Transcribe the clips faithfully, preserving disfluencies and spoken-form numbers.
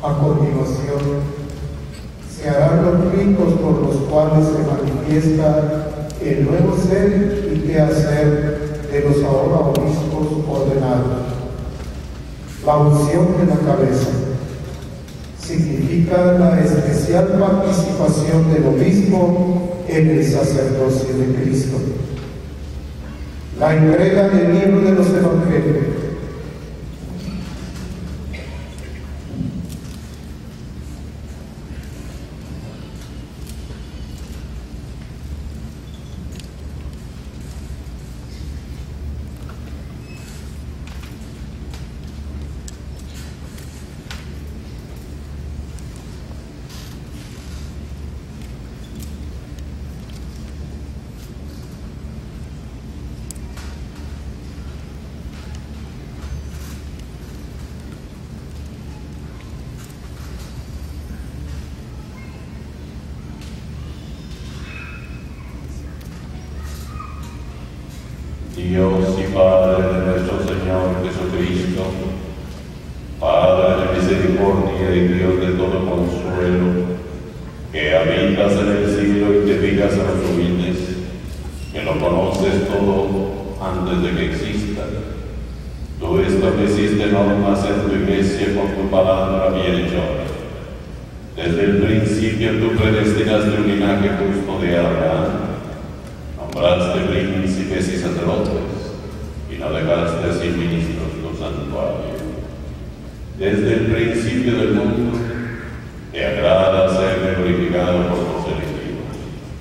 A continuación, se harán los ritos por los cuales se manifiesta el nuevo ser y qué hacer de los ahora obispos ordenados. La unción de la cabeza significa la especial participación del obispo en el sacerdocio de Cristo. La entrega del libro de los evangelios. Dios y Padre de nuestro Señor Jesucristo, Padre de misericordia y Dios de todo consuelo, que habitas en el cielo y te digas a los humildes, que lo conoces todo antes de que exista. Tú estableciste normas en tu iglesia con tu palabra bienhechora. Desde el principio tú predestinaste un linaje justo de Abraham. Nombraste príncipes y sacerdotes, y no dejaste sin ministros tu santuario. Desde el principio del mundo, te agrada ser glorificado por los elegidos.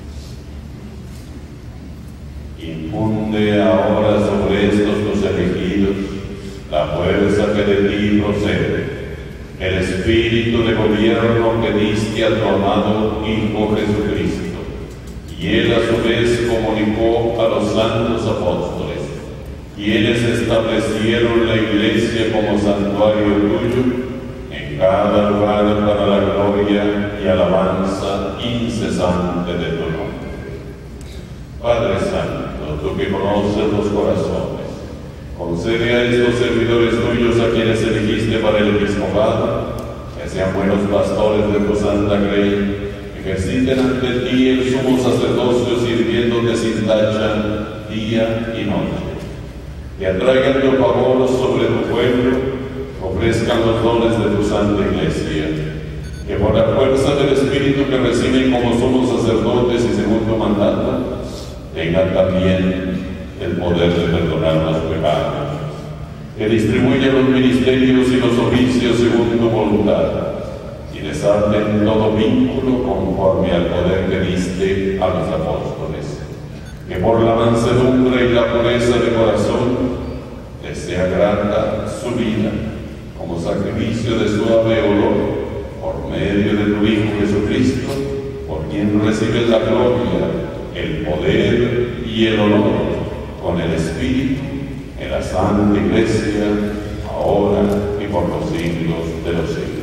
Infunde ahora sobre estos tus elegidos la fuerza que de ti procede, el espíritu de gobierno que diste a tu amado Hijo Jesucristo. Y él a su vez comunicó a los santos apóstoles, quienes establecieron la iglesia como santuario tuyo en cada lugar para la gloria y alabanza incesante de tu nombre. Padre Santo, tú que conoces los corazones, concede a estos servidores tuyos a quienes elegiste para el episcopado, que sean buenos pastores de tu santa grey, ejerciten ante ti el sumo sacerdocio sirviéndote sin tacha día y noche, que atraigan tu favor sobre tu pueblo, ofrezcan los dones de tu santa iglesia, que por la fuerza del Espíritu que reciben como sumos sacerdotes y según tu mandato, tengan también el poder de perdonar los pecados, que distribuyan los ministerios y los oficios según tu voluntad, y desaten todo vínculo conforme al poder que diste a los apóstoles, que por la mansedumbre y la pureza de corazón les sea grata su vida como sacrificio de suave olor por medio de tu Hijo Jesucristo, por quien recibes la gloria, el poder y el honor con el Espíritu en la Santa Iglesia, ahora y por los siglos de los siglos.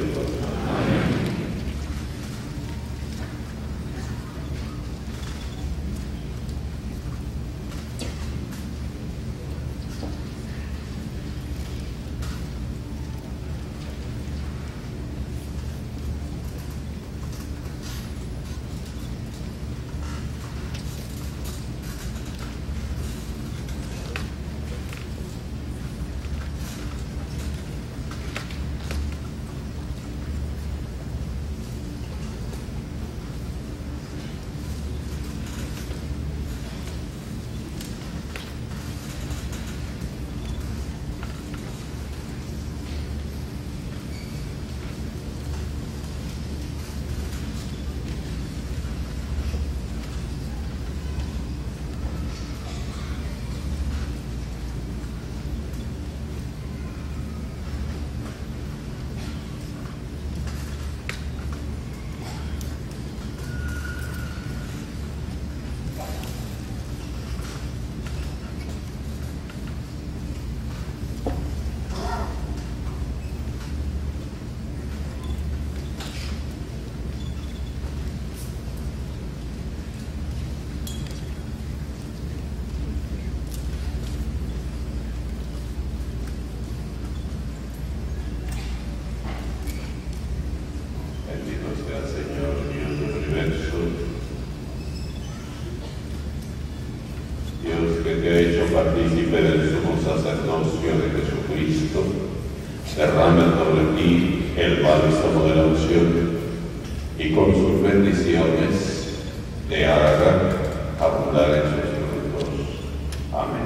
que ha hecho partícipe del sumo sacerdocio de Jesucristo, derrame sobre ti el bálsamo de la unción y con sus bendiciones te haga abundar en sus frutos. Amén.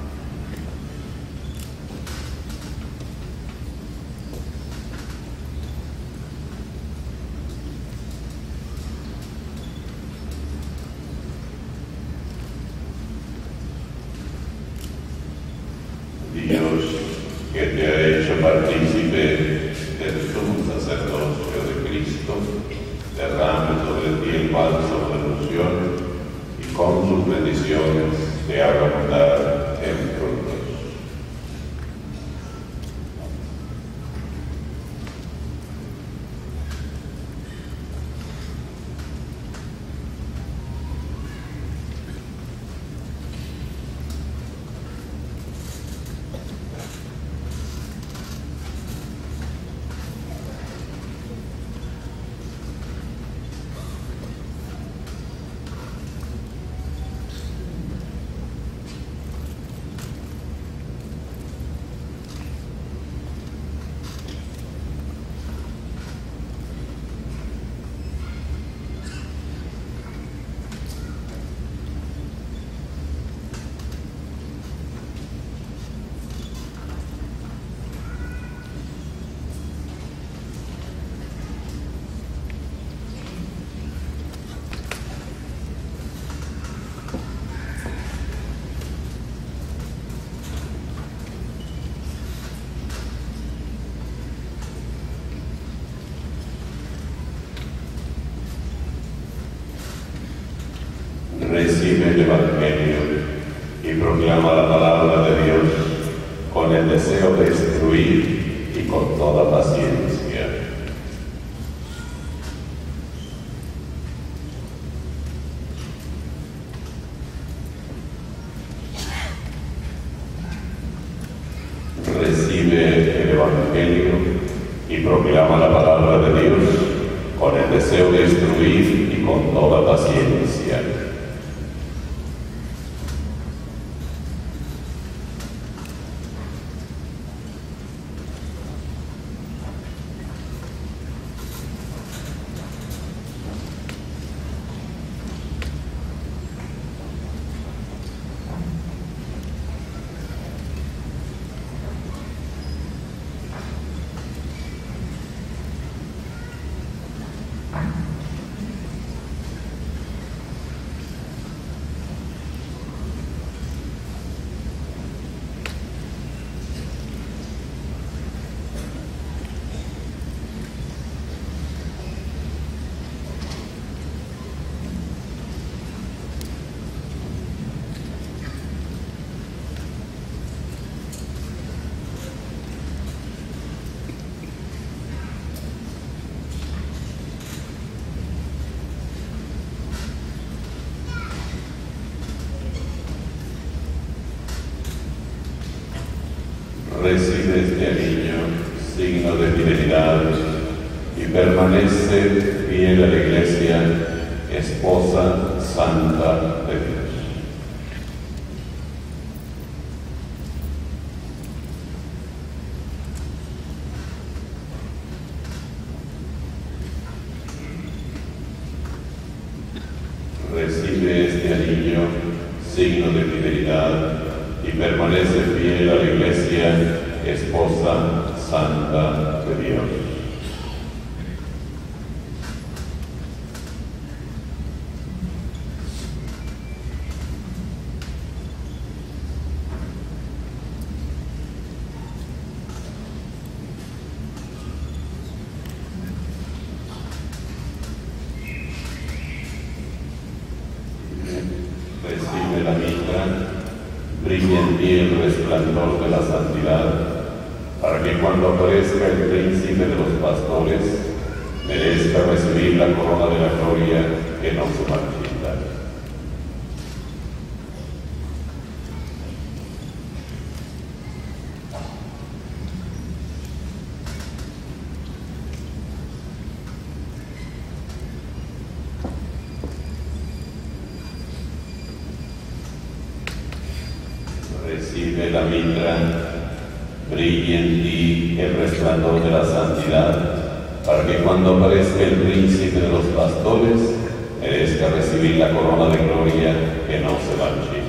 Dios, que te ha hecho partícipe del sumo sacerdocio de Cristo, derrame sobre ti el bálsamo de la unción y con sus bendiciones te haga abundar en frutos. Recibe el Evangelio y proclama la palabra de Dios con el deseo de instruir y con toda paciencia. Recibe el Evangelio y proclama la palabra de Dios con el deseo de instruir y con toda paciencia. Recibe este anillo, signo de fidelidad, y permanece fiel a la Iglesia, esposa santa de Dios. Recibe este anillo, signo de fidelidad, y permanece fiel a la Iglesia, esposa santa de Dios. Recibe la mitra, brilla en ti el resplandor de la santidad, para que cuando aparezca el príncipe de los pastores, merezca recibir la corona de la gloria que no se marchita. Recibe la mitra, brille en ti el resplandor de la santidad, para que cuando aparezca el príncipe de los pastores, merezca recibir la corona de gloria que no se marchita.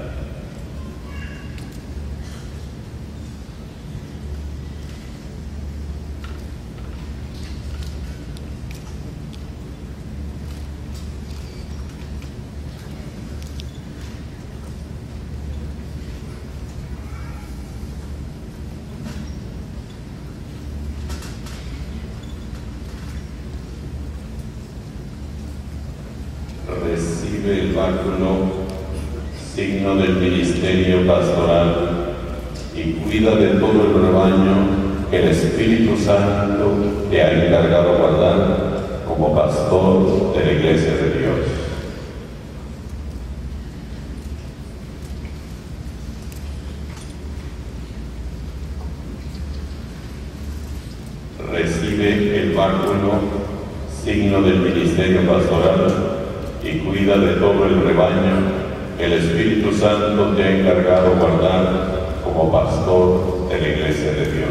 Recibe el báculo, signo del ministerio pastoral, y cuida de todo el rebaño que el Espíritu Santo te ha encargado guardar como pastor de la Iglesia de Dios. Recibe el báculo, signo del ministerio pastoral, y cuida de todo el rebaño que el Espíritu Santo te ha encargado guardar como pastor de la Iglesia de Dios.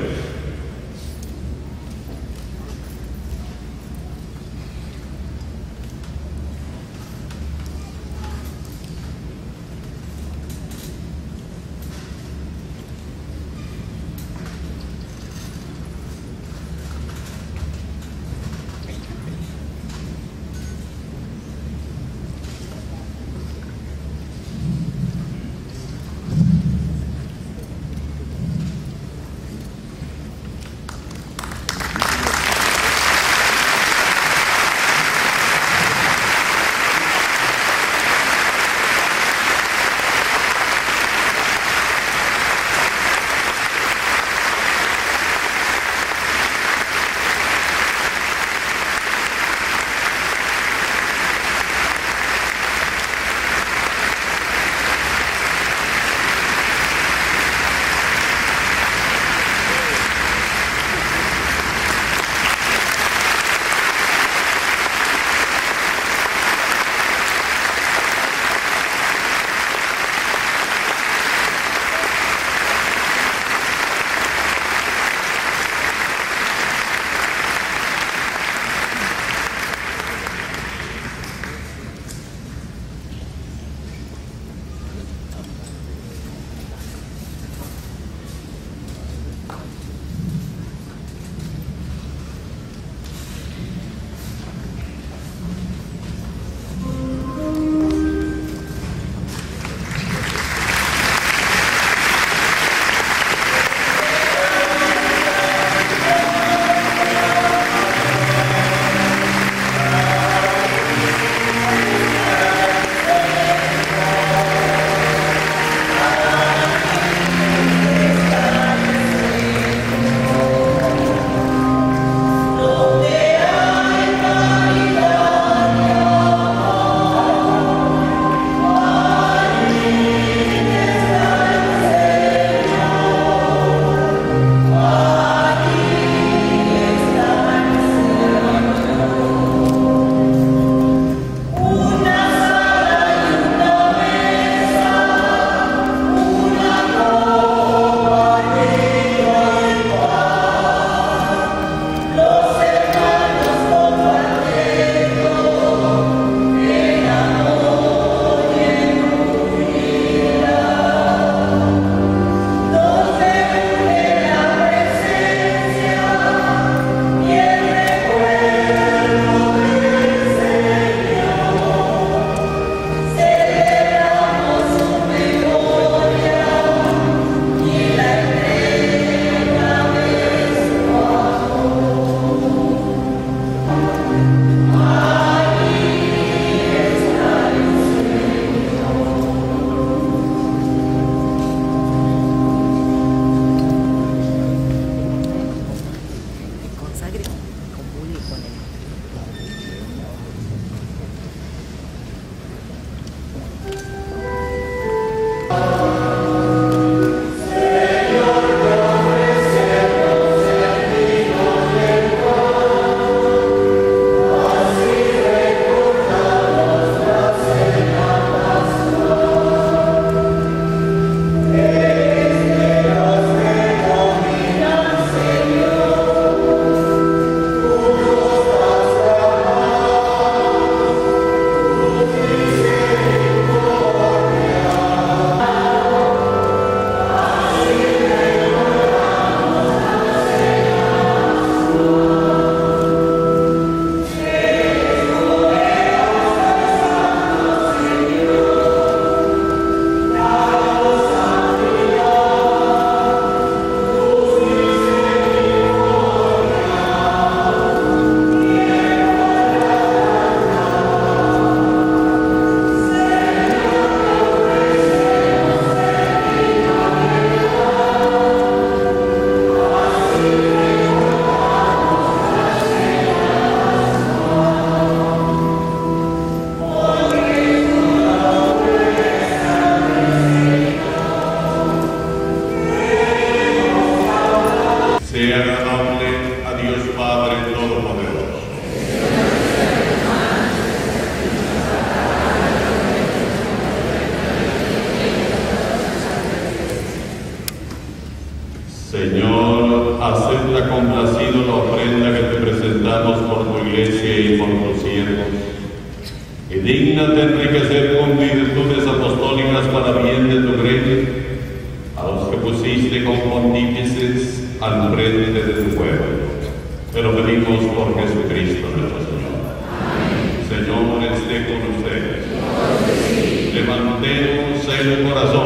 complacido la ofrenda que te presentamos por tu iglesia y por tus siervos. Y dígnate enriquecer con virtudes apostólicas para bien de tu reino a los que pusiste como pontífices al frente de tu pueblo. Te lo pedimos por Jesucristo nuestro Señor. Amén. Señor, esté con ustedes. Levantemos el corazón.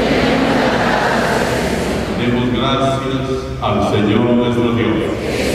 Demos gracias al Señor nuestro Dios.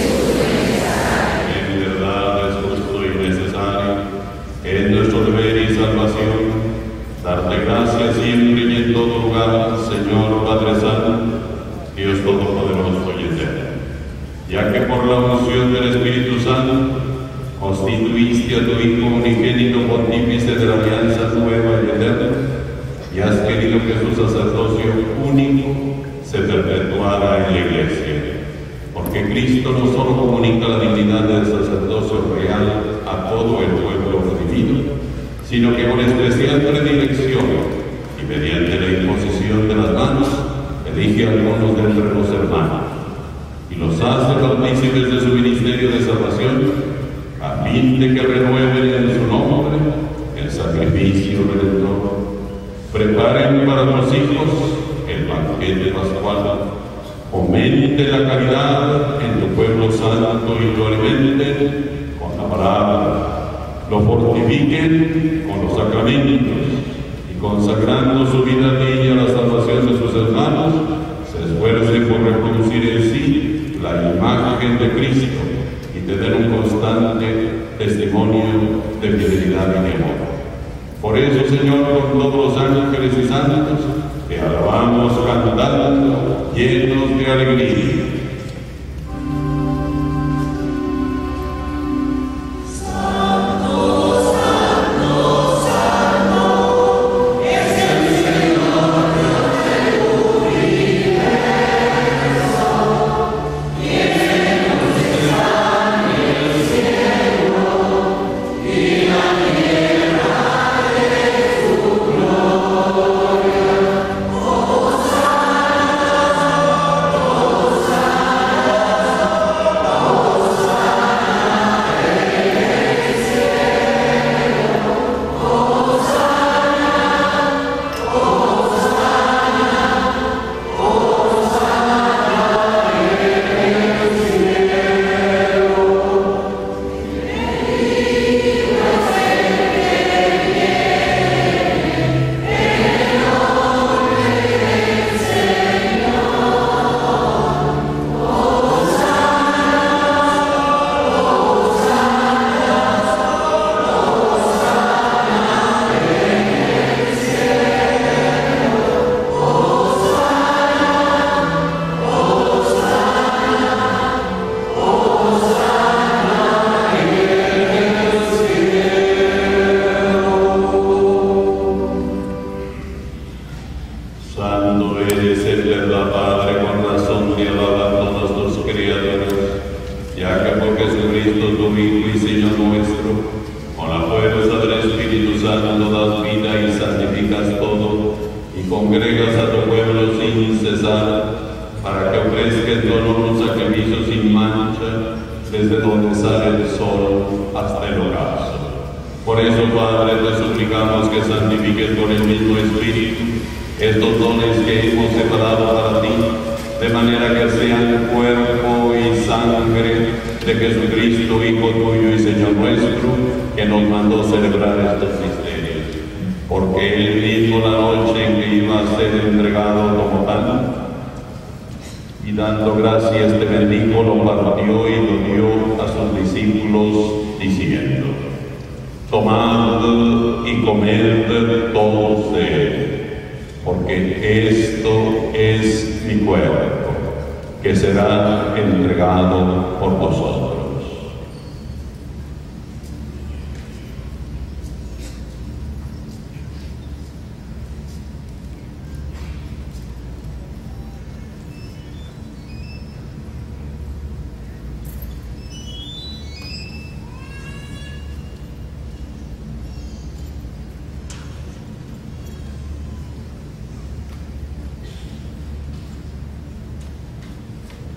En verdad es justo y necesario, es nuestro deber y salvación, darte gracias siempre y en todo lugar, Señor Padre Santo, Dios Todopoderoso y Eterno, ya que por la unción del Espíritu Santo constituiste a tu Hijo unigénito pontífice de la alianza nueva y eterna, y has querido que su sacerdocio único se perpetuara en la Iglesia, porque Cristo no solo comunica la dignidad del sacerdocio real a todo el pueblo redimido, sino que con especial predilección y mediante la imposición de las manos elige a algunos de entre los hermanos y los hace partícipes de su ministerio de salvación, a fin de que renueven en su nombre el sacrificio redentor, preparen para los hijos el banquete pascual, fomente la caridad en tu pueblo santo y lo alimenten con la palabra, lo fortifiquen con los sacramentos y consagrando su vida a ti y a la salvación de sus hermanos, se esfuercen por reproducir en sí la imagen de Cristo y tener un constante testimonio de fidelidad y de amor. Por eso, Señor, con todos los ángeles y santos, te alabamos cantando, llenos de alegría.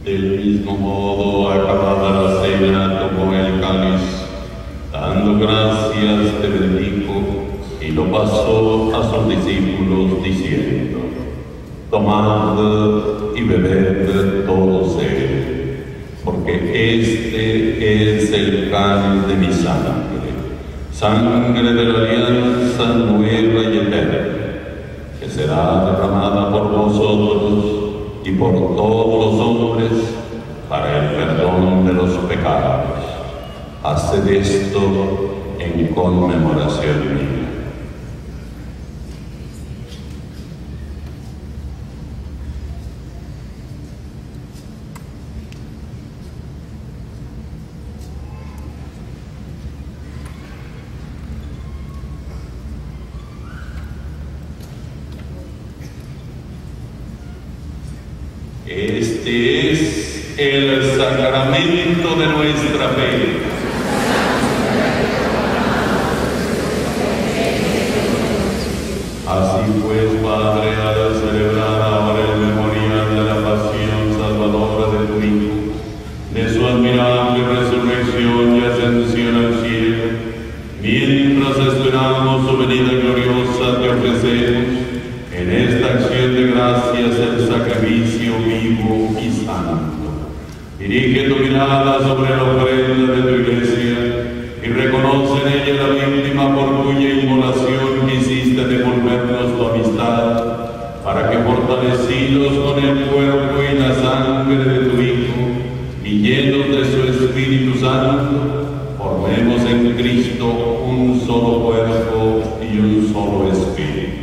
Del mismo modo, acabada la cena, tomó el cáliz, dando gracias, te bendijo y lo pasó a sus discípulos diciendo: tomad y bebed todos de él, porque este es el cáliz de mi sangre, sangre de la alianza nueva y eterna, que será derramada por vosotros y por todos los hombres para el perdón de los pecados. Haced esto en conmemoración mía. Este es el sacramento de nuestra fe. Así pues, Padre, al celebrar ahora el memorial de la pasión salvadora de tu Hijo, de su admirable resurrección y ascensión al cielo, mientras esperamos su venida gloriosa, te ofrecemos en esta acción de gracias el sacrificio vivo y santo. Dirige tu mirada sobre la ofrenda de tu iglesia y reconoce en ella la víctima por cuya inmolación quisiste devolvernos tu amistad, para que fortalecidos con el cuerpo y la sangre de tu Hijo y llenos de su Espíritu Santo, formemos en Cristo un solo cuerpo y un solo espíritu.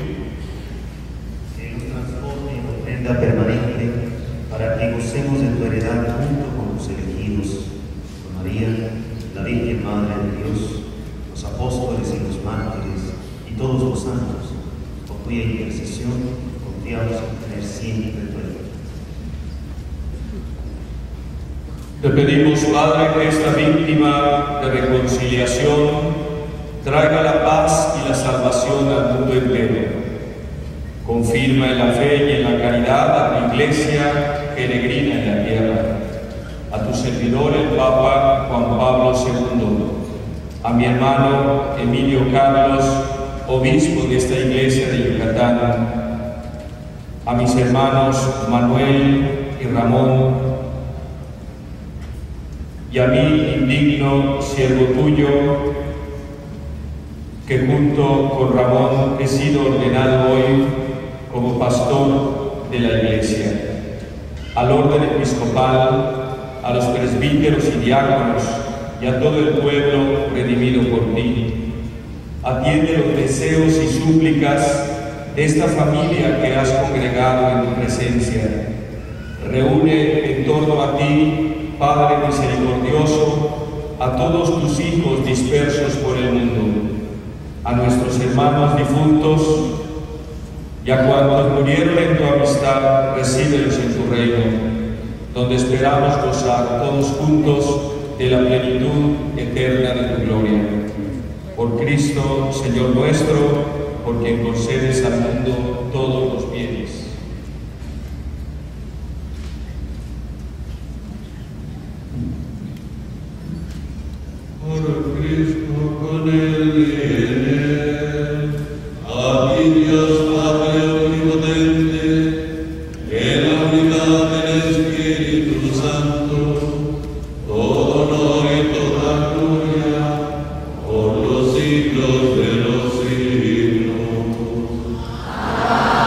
Permanente, para que gocemos de tu heredad junto con los elegidos, con María, la Virgen Madre de Dios, los apóstoles y los mártires, y todos los santos, por cuya intercesión confiamos en tener siempre tu ayuda. Te pedimos, Padre, que esta víctima de reconciliación traiga la paz y la salvación al mundo entero. Confirma en la fe y en la caridad a tu Iglesia peregrina en la tierra, a tu servidor el Papa Juan Pablo segundo, a mi hermano Emilio Carlos, obispo de esta Iglesia de Yucatán, a mis hermanos Manuel y Ramón, y a mí, indigno siervo tuyo, que junto con Ramón he sido ordenado hoy como pastor de la Iglesia, al orden episcopal, a los presbíteros y diáconos y a todo el pueblo redimido por ti. Atiende los deseos y súplicas de esta familia que has congregado en tu presencia. Reúne en torno a ti, Padre misericordioso, a todos tus hijos dispersos por el mundo, a nuestros hermanos difuntos, y a cuantos murieron en tu amistad, recíbelos en tu reino, donde esperamos gozar todos juntos de la plenitud eterna de tu gloria. Por Cristo, Señor nuestro, por quien concedes al mundo todos los bienes. Por Cristo, con él y en él, a ti Dios Padre omnipotente, en la unidad del Espíritu Santo, todo honor y toda gloria, por los siglos de los siglos. Amén.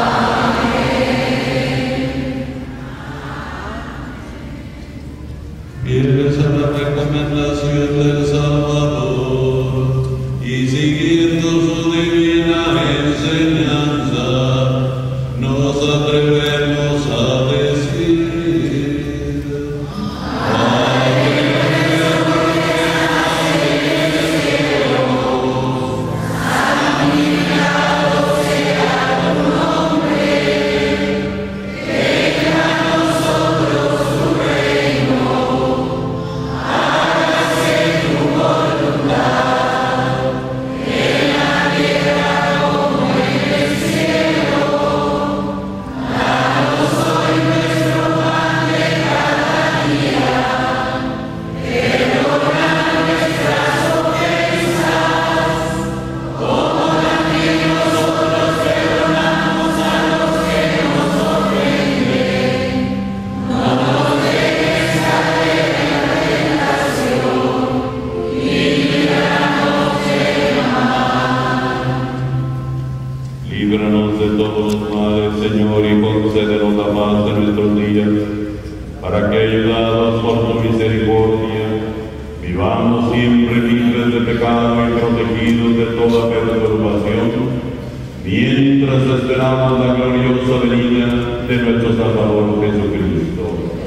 Señor, y concédenos la paz de nuestros días, para que, ayudados por tu misericordia, vivamos siempre libres de pecado y protegidos de toda perturbación, mientras esperamos la gloriosa venida de nuestro Salvador Jesucristo.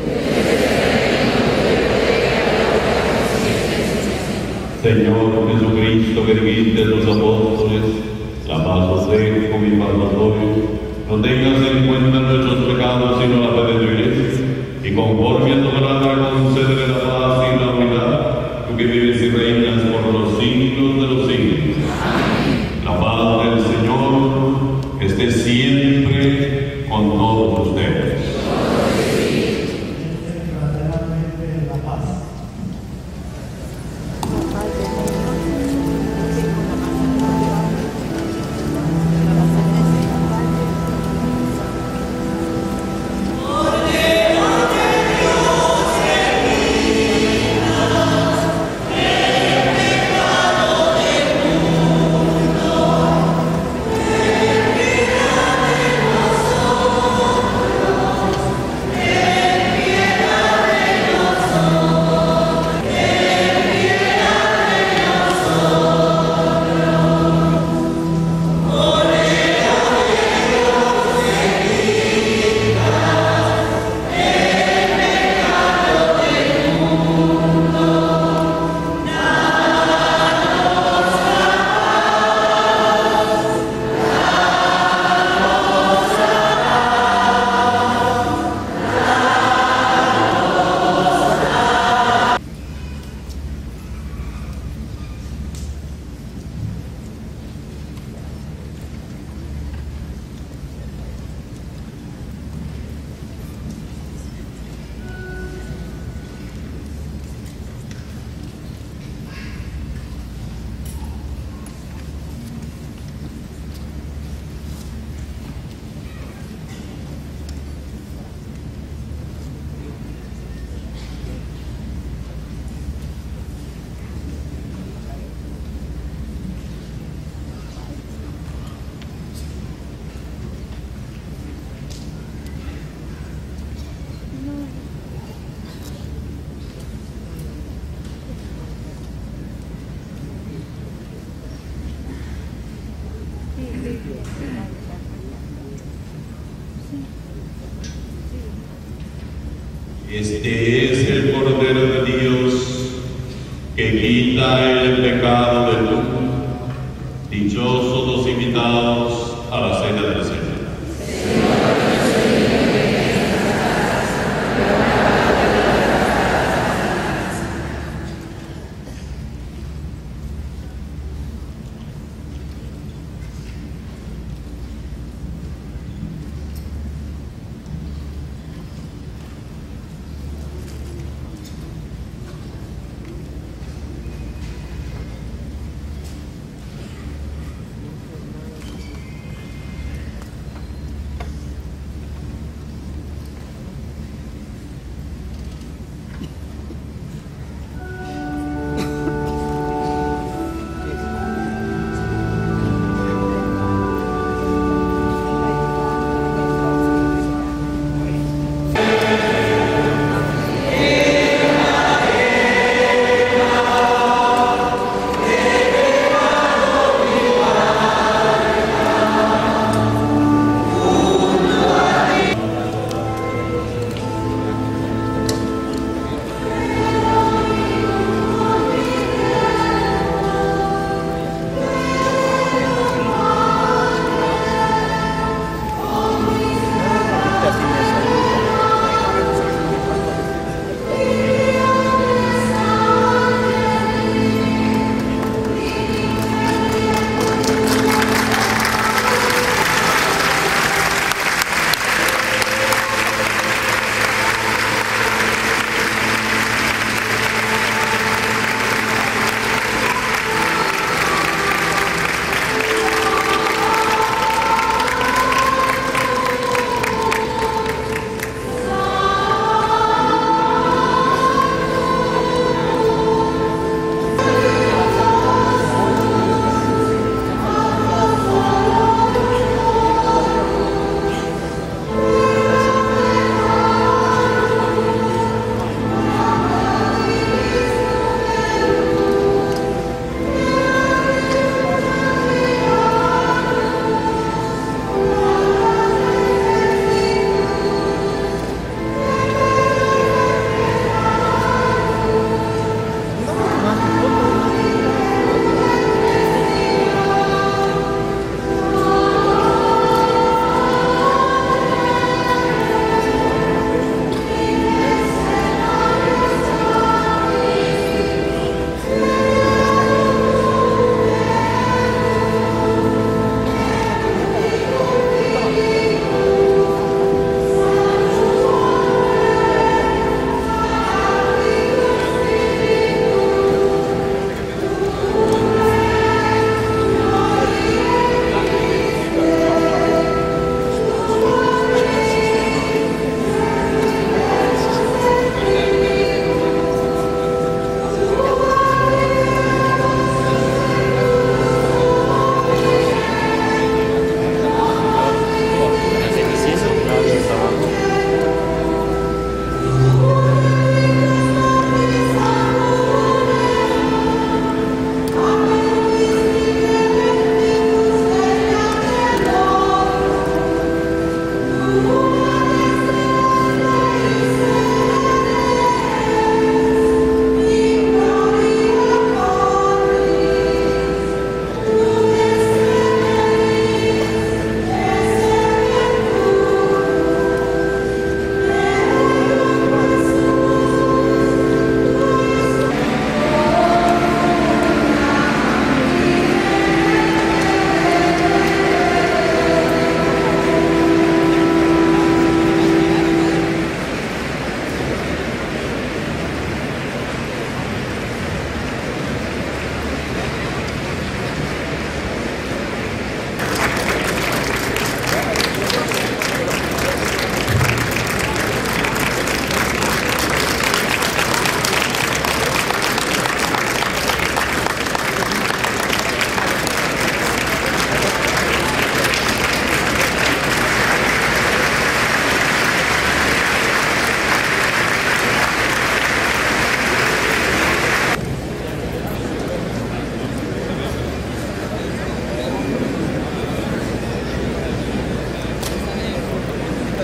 Señor Jesucristo, que dijiste a tus apóstoles, la paz os dejo, mi paz os doy, no tengas en cuenta nuestros pecados, sino la fe de tu Iglesia, y conforme a tu palabra concédele la paz y la unidad, tú que vives y reinas por los siglos de los siglos. La paz del Señor esté siempre con todos ustedes. Este es el Cordero de Dios que quita el pecado del mundo. Dichosos los invitados a la cena del Señor.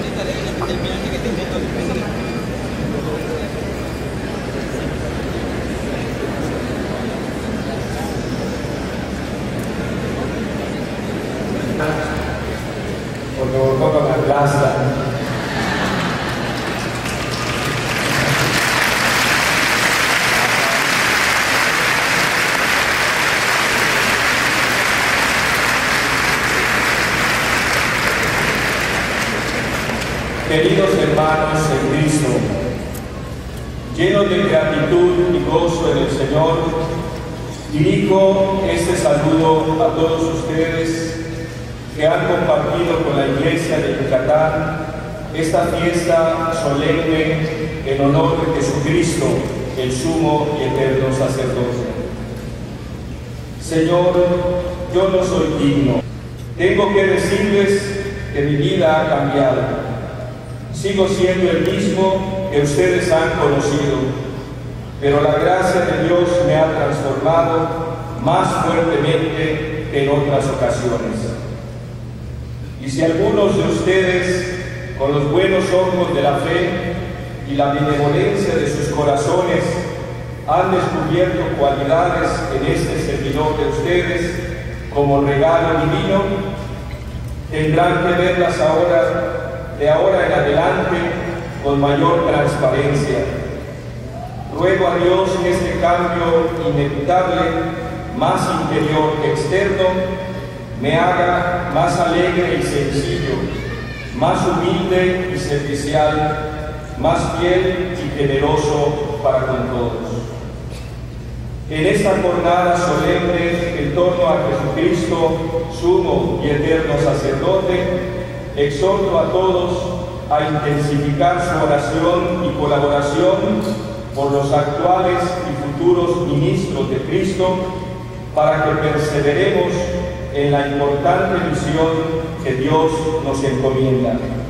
Porque votó con la plaza. Queridos hermanos en Cristo, llenos de gratitud y gozo en el Señor, dirijo este saludo a todos ustedes que han compartido con la Iglesia de Yucatán esta fiesta solemne en honor de Jesucristo, el sumo y eterno sacerdote. Señor, yo no soy digno. Tengo que decirles que mi vida ha cambiado. Sigo siendo el mismo que ustedes han conocido, pero la gracia de Dios me ha transformado más fuertemente que en otras ocasiones. Y si algunos de ustedes, con los buenos ojos de la fe y la benevolencia de sus corazones, han descubierto cualidades en este servidor de ustedes como regalo divino, tendrán que verlas ahora, de ahora en adelante, con mayor transparencia. Ruego a Dios que este cambio inevitable, más interior que externo, me haga más alegre y sencillo, más humilde y servicial, más fiel y generoso para con todos. En esta jornada solemne en torno a Jesucristo, sumo y eterno sacerdote, exhorto a todos a intensificar su oración y colaboración por los actuales y futuros ministros de Cristo, para que perseveremos en la importante misión que Dios nos encomienda.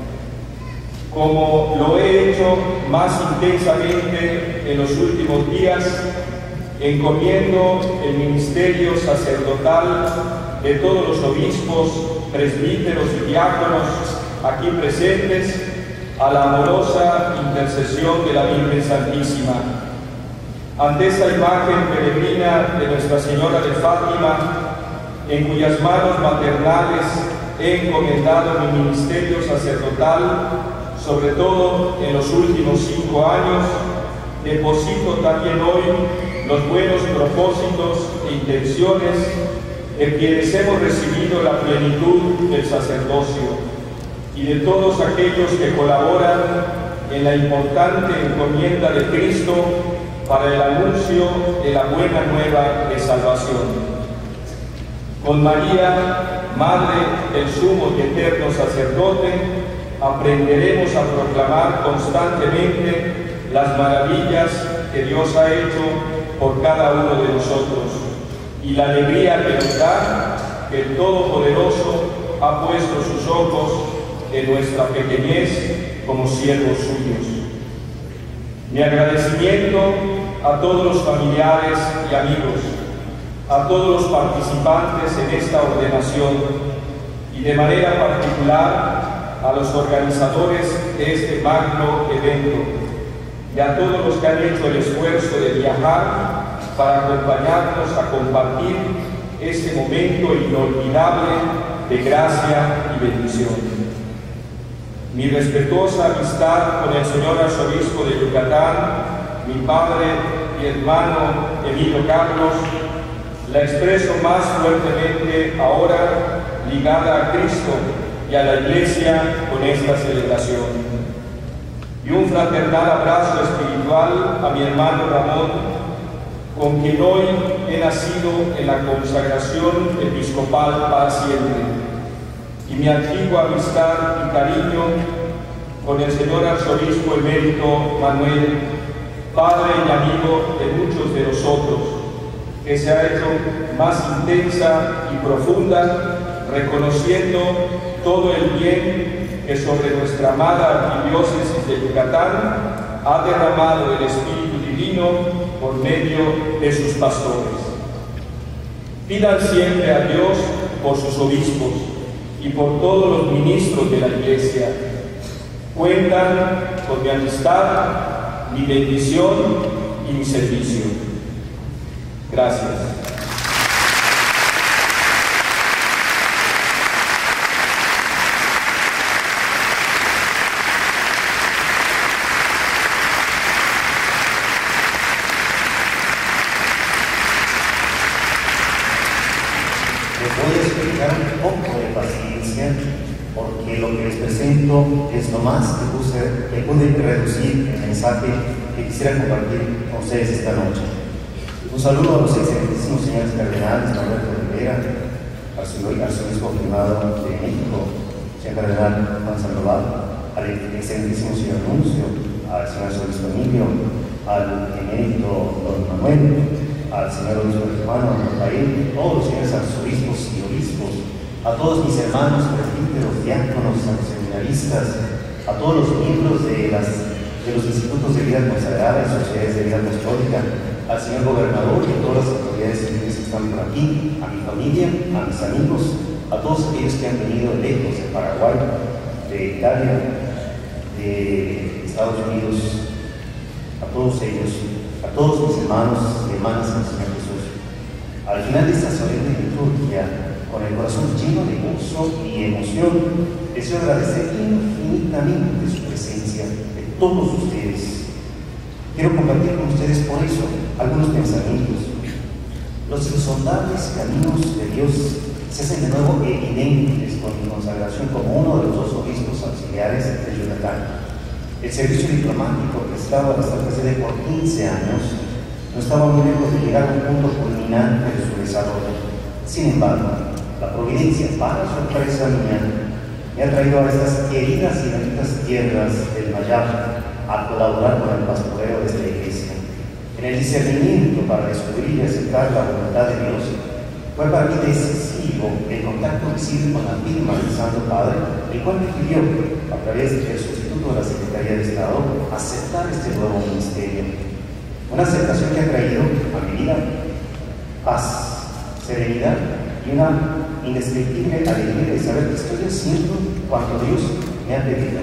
Como lo he hecho más intensamente en los últimos días, encomiendo el ministerio sacerdotal de todos los obispos, presbíteros y diáconos aquí presentes a la amorosa intercesión de la Virgen Santísima. Ante esta imagen peregrina de Nuestra Señora de Fátima, en cuyas manos maternales he encomendado mi ministerio sacerdotal, sobre todo en los últimos cinco años, deposito también hoy los buenos propósitos e intenciones de quienes hemos recibido la plenitud del sacerdocio y de todos aquellos que colaboran en la importante encomienda de Cristo para el anuncio de la buena nueva de salvación. Con María, Madre del sumo y eterno sacerdote, aprenderemos a proclamar constantemente las maravillas que Dios ha hecho por cada uno de nosotros y la alegría que nos da que el Todopoderoso ha puesto sus ojos en nuestra pequeñez como siervos suyos. Mi agradecimiento a todos los familiares y amigos, a todos los participantes en esta ordenación y de manera particular a los organizadores de este magno evento y a todos los que han hecho el esfuerzo de viajar para acompañarnos a compartir este momento inolvidable de gracia y bendición. Mi respetuosa amistad con el señor arzobispo de Yucatán, mi padre y hermano Emilio Carlos, la expreso más fuertemente ahora ligada a Cristo y a la Iglesia con esta celebración. Y un fraternal abrazo espiritual a mi hermano Ramón, con quien hoy he nacido en la consagración episcopal para siempre, y mi antigua amistad y cariño con el señor arzobispo emérito Manuel, padre y amigo de muchos de nosotros, que se ha hecho más intensa y profunda, reconociendo todo el bien que sobre nuestra amada arquidiócesis de Yucatán ha derramado el Espíritu Divino por medio de sus pastores. Pidan siempre a Dios por sus obispos y por todos los ministros de la Iglesia, Cuentan con mi amistad, mi bendición y mi servicio. Gracias. Voy a explicar un poco de paciencia, porque lo que les presento es lo más que, puse, que pude reducir el mensaje que quisiera compartir con ustedes esta noche. Un saludo a los excelentísimos señores cardenales, Norberto Rivera, arzobispo primado de México, señor cardenal Juan Sandoval, al excelentísimo señor Nuncio, al señor arzobispo Emilio, al emérito don Manuel, al señor obispo hermano Rafael, todos los señores arzobispos y obispos, a todos mis hermanos presbíteros, diáconos, a los seminaristas, a todos los miembros de, las, de los institutos de vida consagrada y sociedades de vida apostólica, al señor gobernador y a todas las autoridades civiles que están por aquí, a mi familia, a mis amigos, a todos aquellos que han venido lejos de Paraguay, de Italia, de Estados Unidos, a todos ellos, a todos mis hermanos y hermanas en el Señor Jesús. Al final de esta solemne liturgia, con el corazón lleno de gozo y emoción, deseo agradecer infinitamente su presencia de todos ustedes. Quiero compartir con ustedes por eso algunos pensamientos. Los insondables caminos de Dios se hacen de nuevo evidentes con mi consagración como uno de los dos obispos auxiliares de Yucatán. El servicio diplomático prestado a la Santa Sede por quince años no estaba muy lejos de llegar a un punto culminante de su desarrollo. Sin embargo, la providencia, para sorpresa mía, me ha traído a estas queridas y benditas tierras del Mayab a colaborar con el pastoreo de esta iglesia. En el discernimiento para descubrir y aceptar la voluntad de Dios, fue para mí decisivo el contacto visible con la firma del Santo Padre, el cual me pidió, a través del sustituto de la Secretaría de Estado, aceptar este nuevo ministerio. Una aceptación que ha traído a mi vida paz, serenidad y una indescriptible alegría de saber que estoy haciendo cuanto Dios me ha pedido.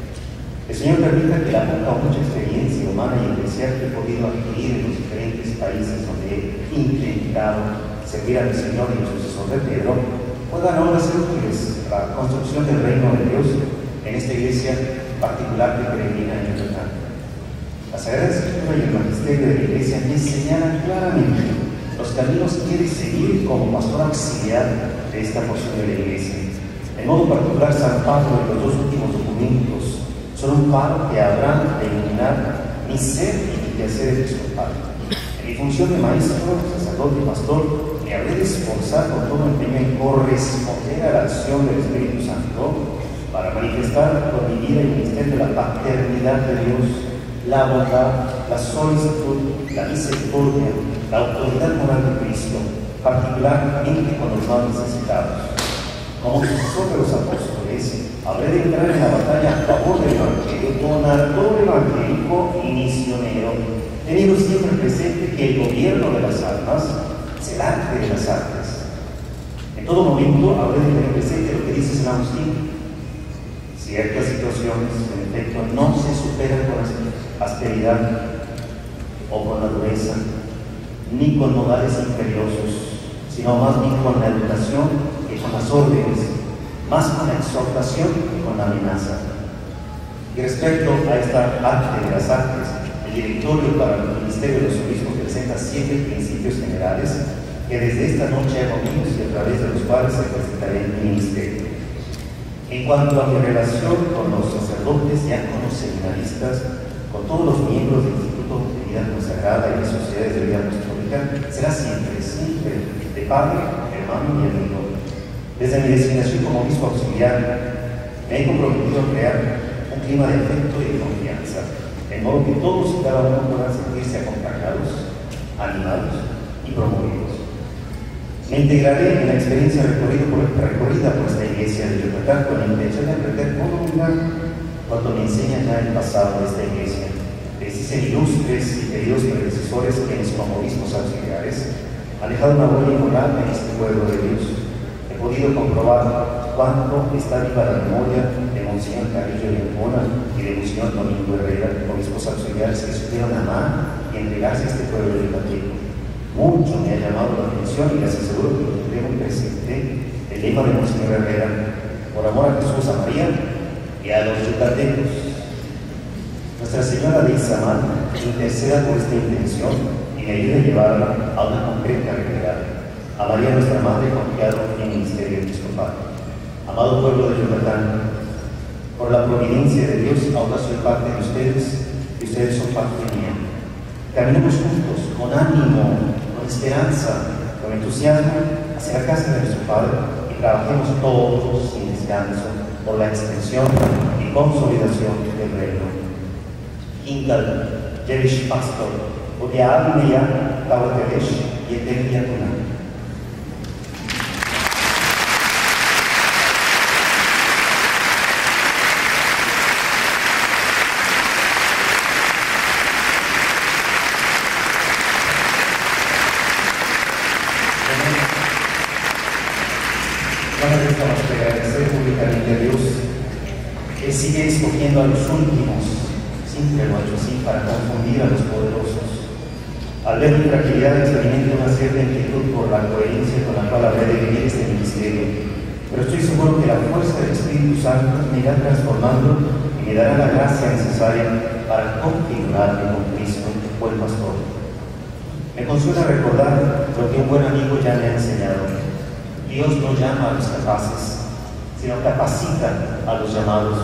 El Señor permita que la poca o mucha experiencia humana y eclesial que he podido adquirir en los diferentes países donde he intentado servir a mi Señor y a sucesor de Pedro, puedan ahora ser útiles para la construcción del reino de Dios en esta iglesia particular que peregrina en Yucatán. La Sagrada Escritura y el magisterio de la iglesia me señalan claramente los caminos que quiere seguir como pastor auxiliar de esta porción de la iglesia. En modo particular, San Pablo en los dos últimos documentos son un faro que habrá de iluminar mi ser y mi quehacer episcopal. En mi función de maestro, sacerdote y pastor, me habré de esforzar con todo empeño en corresponder a la acción del Espíritu Santo para manifestar con mi vida y ministerio la paternidad de Dios, la bondad, la solicitud, la misericordia, la autoridad moral de Cristo, particularmente con los más necesitados. Como sucesor de los apóstoles, habré de entrar en la batalla a favor del Evangelio con ardor evangélico y misionero, teniendo siempre presente que el gobierno de las almas es el arte de las artes. En todo momento habré de tener presente lo que dice San Agustín: ciertas situaciones, en efecto, no se superan con asperidad o con la dureza, ni con modales imperiosos, sino más bien con la educación que con las órdenes, más con la exhortación que con la amenaza. Y respecto a esta arte de las artes, el directorio para el Ministerio de los Obispos presenta siete principios generales que desde esta noche hago míos y a través de los cuales ejercitaré mi ministerio. En cuanto a mi relación con los sacerdotes, diáconos, seminaristas, con todos los miembros del Instituto de Vida Consagrada y de sociedades de vida apostólica, será siempre, siempre de padre, hermano y amigo. Desde mi designación como obispo auxiliar, me he comprometido a crear un clima de afecto y de confianza, de modo que todos y cada uno puedan sentirse acompañados, animados y promovidos. Me integraré en la experiencia recorrida por, recorrida por esta iglesia de Yucatán con la intención de aprender con humildad cuando me enseña ya el pasado de esta iglesia. Les dicen ilustres y queridos predecesores quienes como obispos auxiliares han dejado una huella inmortal en este pueblo de Dios. He podido comprobar cuánto está viva la memoria de Monseñor Carrillo de Limona, San Domingo Herrera, obispos auxiliares que supieron amar y entregarse a este pueblo yucateco. Mucho me ha llamado la atención y les aseguro que lo tendré muy presente el lema de Monseñor Herrera: por amor a Jesús, a María y a los yucatecos. Nuestra Señora de Izamal interceda por esta intención y me ayude a llevarla a una concreta realidad. A María, nuestra Madre, confiado en el ministerio episcopal. Amado pueblo de Yucatán, por la providencia de Dios, ahora soy parte de ustedes y ustedes son parte mía. Caminemos juntos, con ánimo, con esperanza, con entusiasmo, hacia la casa de nuestro Padre y trabajemos todos sin descanso por la extensión y consolidación del reino. Ingal, Jerish Pastor, Odeabineya, Tawateresh, Yeteria Kuna. Públicamente a Dios, Él sigue escogiendo a los últimos, siempre lo ha hecho así, para confundir a los poderosos. Al ver mi fragilidad, experimento una cierta inquietud por la coherencia con la cual habré de vivir este ministerio, pero estoy seguro que la fuerza del Espíritu Santo me irá transformando y me dará la gracia necesaria para configurarme con Cristo, buen pastor. Me consuela recordar lo que un buen amigo ya me ha enseñado. Dios no llama a los capaces, sino capacita a los llamados.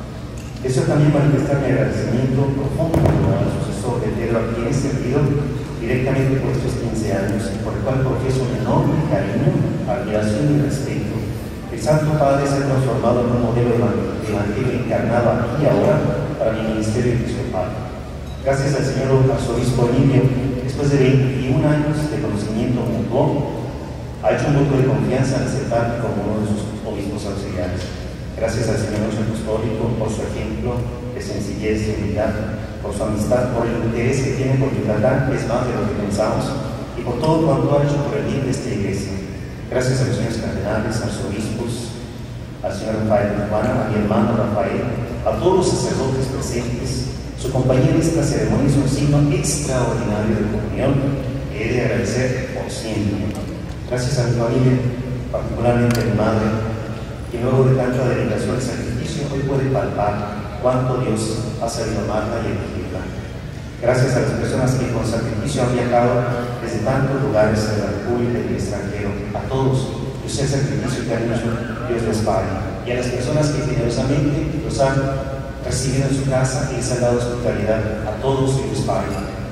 Eso también manifestar mi agradecimiento profundo al sucesor de Pedro, a quien he servido directamente por estos quince años y por el cual profeso un enorme cariño, admiración y respeto. El Santo Padre se ha transformado en un modelo de evangelio encarnado aquí y ahora para mi ministerio episcopal. Gracias al señor arzobispo Emilio, después de veintiún años de conocimiento mutuo, ha hecho un voto de confianza al aceptarme como uno de sus obispos auxiliares. Gracias al señor apostólico por su ejemplo de sencillez y humildad, por su amistad, por el interés que tiene por Yucatán, es más de lo que pensamos, y por todo cuanto ha hecho por el bien de esta iglesia. Gracias a los señores cardenales, arzobispos, al señor Rafael Juana, a mi hermano Rafael, a todos los sacerdotes presentes. Su compañía en esta ceremonia es un signo extraordinario de comunión que he de agradecer por siempre. Gracias a mi familia, particularmente a mi madre, que luego de tanta dedicación y sacrificio hoy puede palpar cuánto Dios ha sabido amarla y elegirla. Gracias a las personas que con sacrificio han viajado desde tantos lugares de la República y del extranjero, a todos, y ese sacrificio que han hecho, Dios les pague. Y a las personas que generosamente los han recibido en su casa y les han dado hospitalidad, a todos Dios les pague.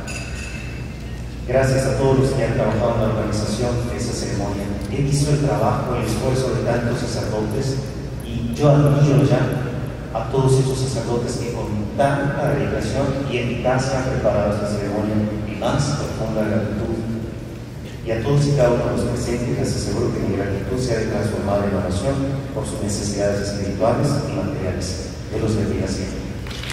Gracias a todos los que han trabajado en la organización de esta ceremonia. He visto el trabajo, el esfuerzo de tantos sacerdotes y yo admiro ya a todos esos sacerdotes que con tanta dedicación y eficacia han preparado esta ceremonia y más profunda gratitud. Y a todos y cada uno de los presentes les aseguro que mi gratitud se ha de transformar en oración por sus necesidades espirituales y materiales. Dios los bendiga siempre.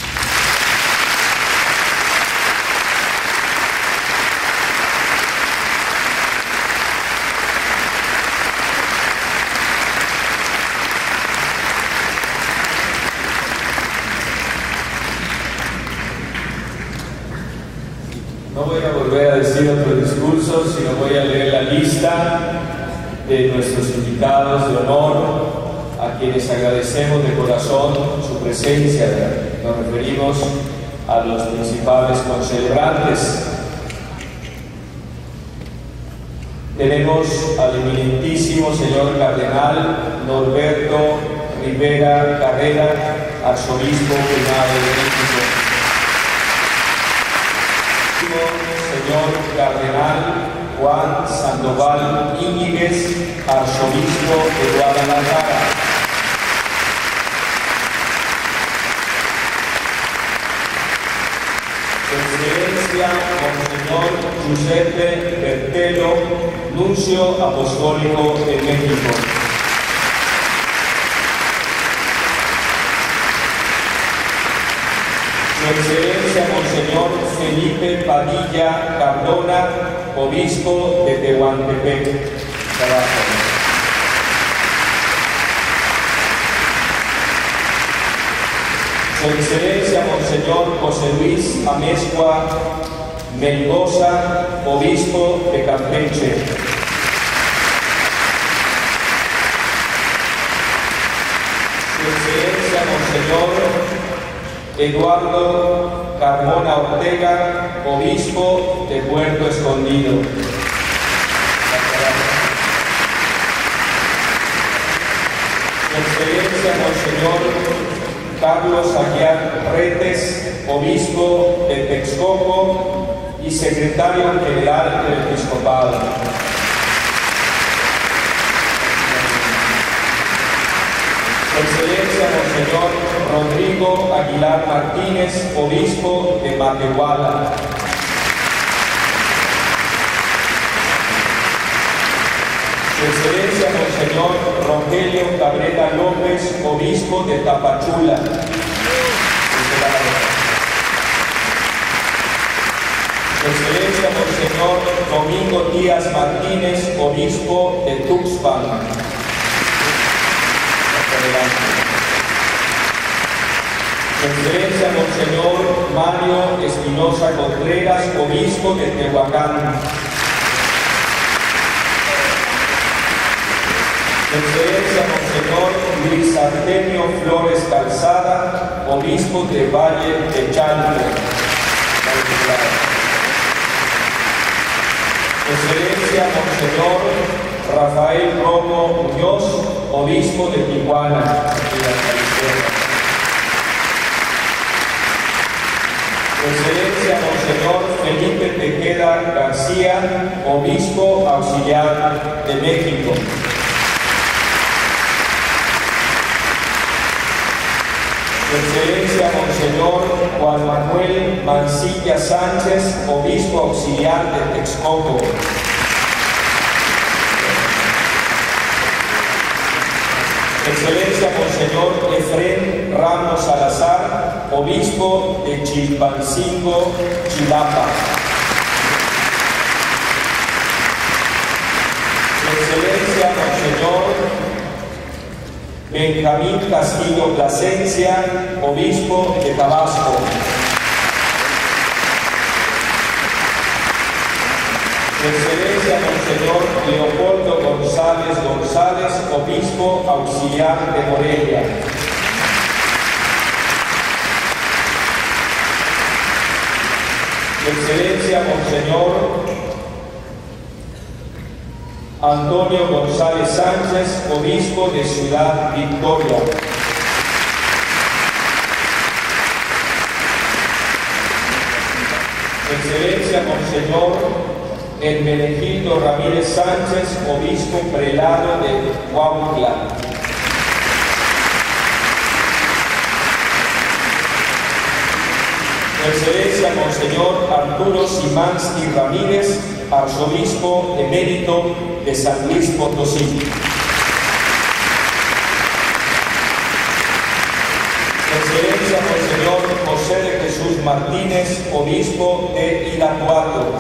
No voy a volver a decir otro discurso, sino voy a leer la lista de nuestros invitados de honor, a quienes agradecemos de corazón su presencia. Nos referimos a los principales concelebrantes. Tenemos al eminentísimo señor cardenal Norberto Rivera Carrera, arzobispo primado de México. Señor cardenal Juan Sandoval Íñiguez, arzobispo de Guadalajara. Excelencia Monseñor Giuseppe Bertelo, nuncio apostólico en México. Su Excelencia Monseñor Felipe Padilla Cardona, obispo de Tehuantepec. Su Su Excelencia Monseñor José Luis Amezcua Mendoza, Obispo de Campeche. Su Excelencia Monseñor Eduardo Carmona Ortega, Obispo de Puerto Escondido. Su Excelencia Monseñor Carlos Aguiar Retes, Obispo de Texcoco y Secretario General del Episcopado. Su Excelencia Monseñor Rodrigo Aguilar Martínez, Obispo de Matehuala. Su Excelencia Monseñor Rogelio Cabrera López, Obispo de Tapachula. Su Excelencia Monseñor Domingo Díaz Martínez, Obispo de Tuxpan. Su Excelencia Monseñor Mario Espinosa Contreras, Obispo de Tehuacán. Su Excelencia Monseñor Luis Artemio Flores Calzada, Obispo de Valle de Chalco. Su Excelencia Monseñor Rafael Romo Muñoz, Obispo de Tijuana. Su Excelencia Monseñor Felipe Tequeda García, Obispo Auxiliar de México. Su Excelencia Monseñor Juan Manuel Mancilla Sánchez, Obispo Auxiliar de Texcoco. Su Excelencia Monseñor Efrén Ramos Salazar, Obispo de Chilpancingo, Chilapa. Su Excelencia Monseñor Benjamín Castillo Plasencia, Obispo de Tabasco. Su Excelencia Monseñor Leopoldo González González, Obispo Auxiliar de Morelia. Su Excelencia Monseñor Antonio González Sánchez, Obispo de Ciudad Victoria. Su Excelencia Monseñor Hermenegildo Ramírez Sánchez, Obispo Prelado de Cuautla. Su Excelencia Monseñor Arturo Simansky Ramírez, Arzobispo emérito de San Luis Potosí. Su Excelencia Monseñor José de Jesús Martínez, Obispo de Irapuato.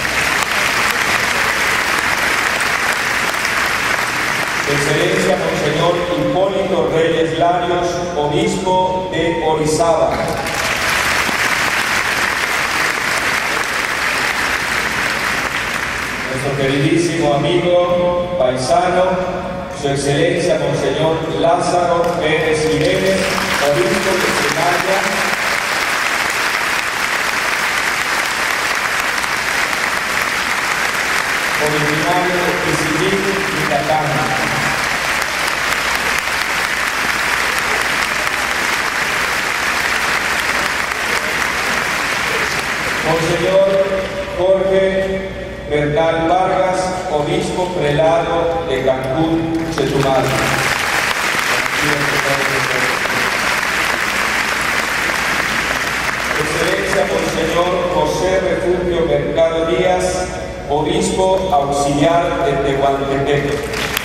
Su Excelencia Monseñor Hipólito Reyes Larios, Obispo de Orizaba. Nuestro queridísimo amigo, paisano, Su Excelencia Monseñor Lázaro Pérez Jiménez, Obispo de Celaya. Originario de Quisibí, Yucatán. Monseñor Jorge Bernal Vargas, Obispo Prelado de Cancún, Chetumal. Excelencia Monseñor José Refugio Mercado Díaz, Obispo Auxiliar de Tehuantepec.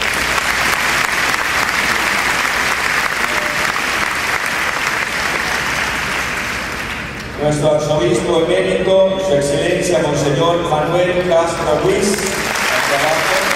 Nuestro arzobispo emérito, Su Excelencia Monseñor Manuel Castro Ruiz,